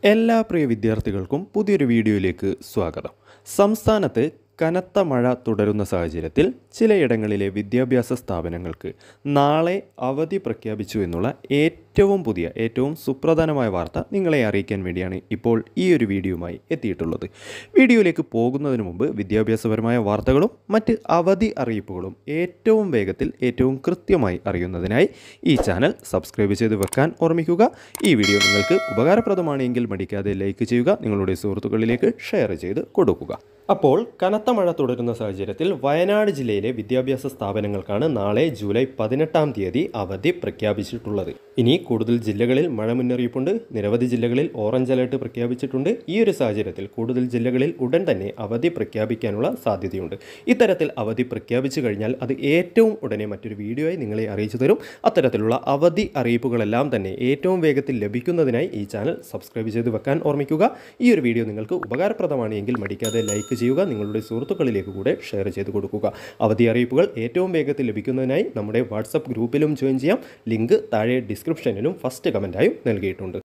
എല്ലാ പ്രിയ വിദ്യാർത്ഥികൾക്കും പുതിയൊരു വീഡിയോയിലേക്ക് സ്വാഗതം. സംസ്ഥാനത്ത് കനത്ത മഴ തുടരുന്ന സാഹചര്യത്തിൽ ചിലയിടങ്ങളിലെ വിദ്യാഭ്യാസ സ്ഥാപനങ്ങൾക്ക് നാളെ അവധി പ്രഖ്യാപിച്ചു എന്നുള്ള ഏറ്റവും സുപ്രധാനമായ വാർത്ത നിങ്ങളെ അറിയിക്കാൻ വേണ്ടിയാണ് ഇപ്പോൾ ഈ ഒരു വീഡിയോയുമായി എത്തിയിട്ടുള്ളത്. വീഡിയോയിലേക്ക് പോകുന്നതിന് മുമ്പ് വിദ്യാഭ്യാസപരമായ വാർത്തകളും മറ്റ് അവധി അറിയിപ്പുകളും ഏറ്റവും വേഗത്തിൽ ഏറ്റവും കൃത്യമായി അറിയുന്നതിനായി ഈ ചാനൽ സബ്സ്ക്രൈബ് ചെയ്ത് വെക്കാൻ ഓർമ്മിക്കുക. ഈ വീഡിയോ നിങ്ങൾക്ക് ഉപകാരപ്രദമാണെങ്കിൽ മടിക്കാതെ ലൈക്ക് ചെയ്യുക, നിങ്ങളുടെ സുഹൃത്തുക്കളിലേക്ക് ഷെയർ ചെയ്ത് കൊടുക്കുക. അപ്പോൾ കനത്ത മഴ തുടരുന്ന സാഹചര്യത്തിൽ വയനാട് ജില്ലയിലെ വിദ്യാഭ്യാസ സ്ഥാപനങ്ങൾക്കാണ് നാളെ ജൂലൈ 18-ാം തീയതി അവധി പ്രഖ്യാപിച്ചിട്ടുള്ളത്. ഇനി കൂടുതൽ ജില്ലകളിൽ മഴ മുന്നറിയിപ്പുണ്ട്. നിരവധി ജില്ലകളിൽ ഓറഞ്ച് അലേർട്ട് പ്രഖ്യാപിച്ചിട്ടുണ്ട്. ഈ ഒരു സാഹചര്യത്തിൽ കൂടുതൽ ജില്ലകളിൽ ഉടൻ തന്നെ അവധി പ്രഖ്യാപിക്കാനുള്ള സാധ്യതയുണ്ട്. ഇത്തരത്തിൽ അവധി പ്രഖ്യാപിച്ചു കഴിഞ്ഞാൽ അത് ഏറ്റവും ഉടനെ മറ്റൊരു വീഡിയോയായി നിങ്ങളെ അറിയിച്ചു തരും. അത്തരത്തിലുള്ള അവധി അറിയിപ്പുകളെല്ലാം തന്നെ ഏറ്റവും വേഗത്തിൽ ലഭിക്കുന്നതിനായി ഈ ചാനൽ സബ്സ്ക്രൈബ് ചെയ്ത് വെക്കാൻ ഓർമ്മിക്കുക. ഈ ഒരു വീഡിയോ നിങ്ങൾക്ക് ഉപകാരപ്രദമാണ് എങ്കിൽ മടിക്കാതെ ലൈക്ക് ചെയ്യുക, നിങ്ങളുടെ സുഹൃത്തുക്കളിലേക്ക് കൂടെ ഷെയർ ചെയ്ത് കൊടുക്കുക. അവധി അറിയിപ്പുകൾ ഏറ്റവും വേഗത്തിൽ ലഭിക്കുന്നതിനായി നമ്മുടെ വാട്സപ്പ് ഗ്രൂപ്പിലും ജോയിൻ ചെയ്യാം. ലിങ്ക് താഴെ ഡിസ്ക്രിപ്ഷനിലും ഫസ്റ്റ് കമൻറ്റായും നൽകിയിട്ടുണ്ട്.